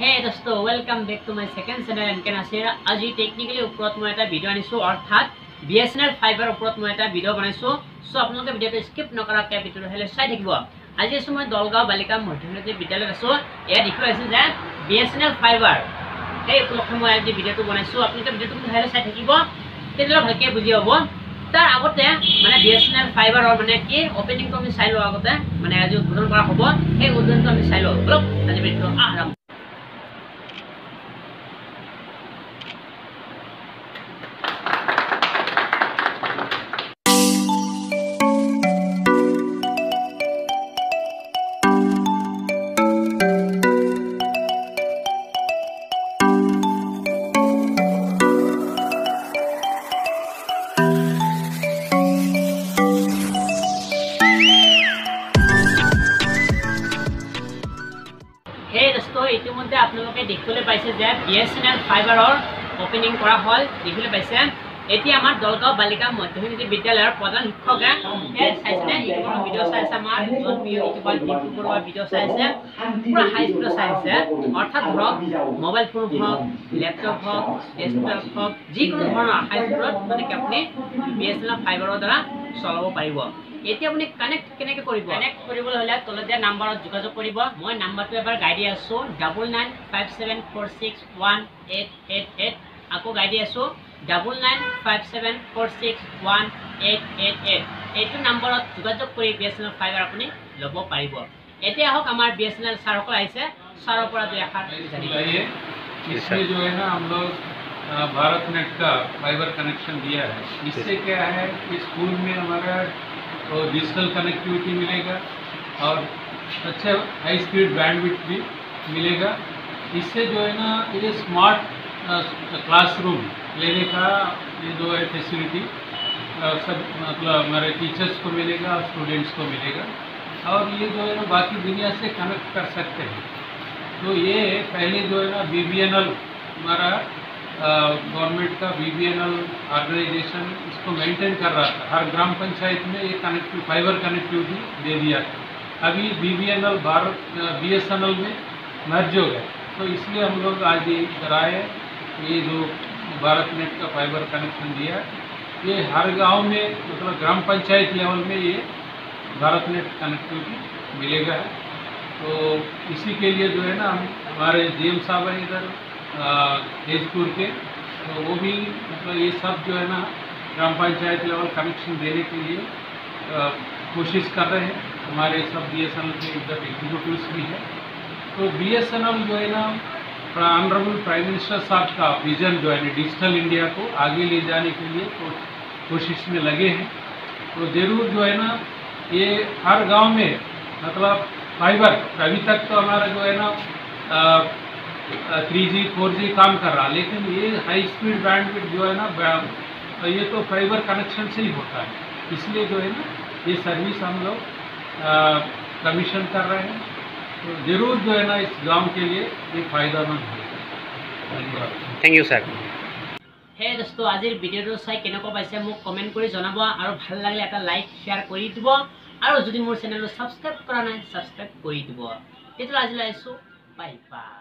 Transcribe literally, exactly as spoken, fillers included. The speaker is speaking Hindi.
हे दोस्तों welcome back to my second channel NK Nasir. आज टेक्निकली ऊपर मैं এটা ভিডিও আনিছো অর্থাৎ বিএসএনএল ফাইবার ऊपर मैं এটা ভিডিও বানাইছো। সো আপোনালোকে ভিডিওটো স্কিপ নকৰাকৈ ভিডিওটো হেলে চাই থাকিব। আজি সময় দলগাঁও বালিকা মধ্যবিদ্যালয় বিদ্যালয়ত আছো। এয়া দেখুৱাই আছে যে বিএসএনএল ফাইবার এই উপলক্ষে মই আজি ভিডিওটো বানাইছো। আপোনালোকে ভিডিওটো হেলে চাই থাকিব তেতিয়ালে ভালকৈ বুজি পাব। তাৰ আগতে মানে বিএসএনএল ফাইবাৰৰ মানে কি ওপেনিংটো আমি চাই লওঁ আগতে মানে আজি উদ্বোধন কৰা হ'ব। সেই উদ্বোধনটো আমি চাই লওঁ। বলক আজি ভিডিওটো আৰম্ভ। दोस्तों इतिमध्ये आपलोके देखिबले पाइसे जे बीएसएनएल फाइबारर ओपनिंग करा हल देखिबले पाइसे एति आमार दलगाँव बालिका मध्यबिद्यालय विद्यालयर प्रधान शिक्षके ए साइसने इटुबर भिडिओ साइसे आमार जन्मियो इटुबर इटुबर भिडिओ साइसे पूरा हाई स्पीड साइसे अर्थात धरक मोबाइल फोन हक लैपटप हक डेस्कटप हक जिकोनो धৰণৰ हाई स्पीडत মানে কি আপুনি बीएसएनएल फाइबाৰৰ দ্বাৰা চলাব পাৰিব। এতিয়া আপুনি কানেক্ট কেনেকৈ কৰিব কানেক্ট কৰিবলৈ হলে তলত দিয়া নম্বৰত যোগাযোগ কৰিব। মই নম্বৰটো এবাৰ গাই দি আছো double nine five seven four six one eight eight eight. আকৌ গাই দি আছো double nine five seven four six one eight eight eight. এইটো নম্বৰত যোগাযোগ কৰি বিএসএনএল ফাইবাৰ আপুনি ল'ব পাৰিব। এতিয়া আহক আমাৰ বিএসএনএল ছাৰসকল আহিছে, ছাৰৰ পৰা দুই এষাৰ জানিব। इसमें जो है ना हम लोग भारत नेट का फाइबर कनेक्शन दिया है। इससे क्या है कि स्कूल में हमारा डिजिटल कनेक्टिविटी मिलेगा और अच्छे हाई स्पीड बैंडविड्थ भी मिलेगा। इससे जो है ना ये स्मार्ट क्लासरूम लेने का ये जो है फैसिलिटी सब मतलब हमारे टीचर्स को मिलेगा और स्टूडेंट्स को मिलेगा और ये जो है ना बाकी दुनिया से कनेक्ट कर सकते हैं। तो ये पहले जो है ना बीबीएनएल हमारा गवर्नमेंट का बीबीएनएल ऑर्गेनाइजेशन इसको मेंटेन कर रहा था। हर ग्राम पंचायत में ये कनेक्टिव फाइबर कनेक्टिविटी दे दिया था। अभी बीबीएनएल भारत बीएसएनएल में मर्ज हो गया, तो इसलिए हम लोग आज ये कराए ये जो भारत नेट का फाइबर कनेक्शन दिया ये हर गांव में मतलब ग्राम पंचायत लेवल में ये भारत नेट कनेक्टिविटी मिलेगा। तो इसी के लिए जो है ना हम हमारे डीएम साहब हैं इधर तेजपुर के, तो वो भी मतलब ये सब जो है ना ग्राम पंचायत लेवल कनेक्शन देने के लिए कोशिश कर रहे हैं। हमारे सब बीएसएनएल के इधर एग्जीक्यूटिव्स भी हैं। तो बीएसएनएल जो है ना ऑनरेबल प्राइम मिनिस्टर साहब का विजन जो है ना डिजिटल इंडिया को आगे ले जाने के लिए तो कोशिश में लगे हैं। तो ज़रूर जो है ना ये हर गाँव में मतलब फाइबर अभी तक तो हमारा जो है ना थ्री जी फोर जी काम कर रहा, लेकिन ये हाई स्पीड बैंडविड्थ जो है ना ये तो फाइबर कनेक्शन से ही होता है। इसलिए जो है ना ये सर्विस हम लोग कमीशन कर रहे हैं। तो ज़रूर जो है ना इस गांव के लिए ये फायदामंद होगा। Thank you sir. हे दोस्तों আজিৰ ভিডিঅ'টো চাই কেনেকুৱা পাইছে মোক কমেণ্ট কৰি জনাব আৰু ভাল লাগিলে এটা লাইক শ্বেয়াৰ কৰি দিব আৰু যদি মোৰ চেনেলটো ছাবস্ক্ৰাইব কৰা নাই ছাবস্ক্ৰাইব কৰি দিব। তেতিয়াহ'লে আজিলৈ আহিছোঁ, বাই বাই।